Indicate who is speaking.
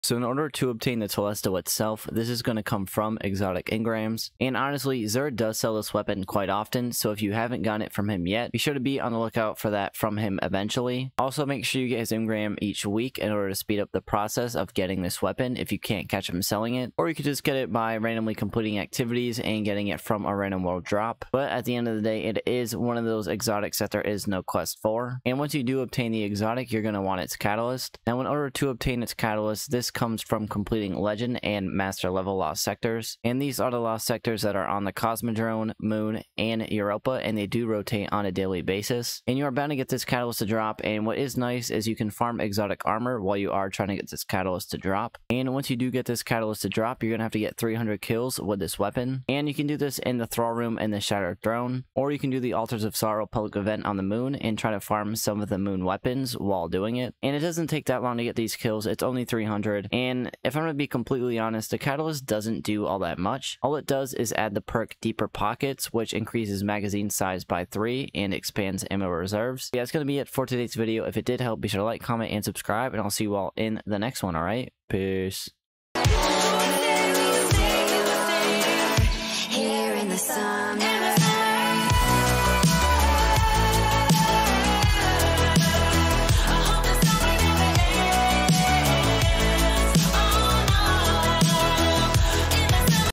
Speaker 1: So in order to obtain the Telesto itself, this is going to come from Exotic Engrams. And honestly, Xur does sell this weapon quite often, so if you haven't gotten it from him yet, be sure to be on the lookout for that from him eventually. Also, make sure you get his engram each week in order to speed up the process of getting this weapon if you can't catch him selling it. Or you could just get it by randomly completing activities and getting it from a random world drop. But at the end of the day, it is one of those exotics that there is no quest for. And once you do obtain the exotic, you're going to want its catalyst. Now, in order to obtain its catalyst, this comes from completing legend and master level lost sectors, and these are the lost sectors that are on the Cosmodrome, Moon, and Europa, and they do rotate on a daily basis. And you are bound to get this catalyst to drop, and what is nice is you can farm exotic armor while you are trying to get this catalyst to drop. And once you do get this catalyst to drop, you're gonna have to get 300 kills with this weapon, and you can do this in the Thrall Room and the Shattered Throne, or you can do the Altars of Sorrow public event on the Moon and try to farm some of the Moon weapons while doing it. And it doesn't take that long to get these kills. It's only 300, and if I'm going to be completely honest, the catalyst doesn't do all that much. All it does is add the perk Deeper Pockets, which increases magazine size by 3 and expands ammo reserves. Yeah, that's going to be it for today's video. If it did help, be sure to like, comment, and subscribe, and I'll see you all in the next one, alright? Peace.
Speaker 2: Here in the sun.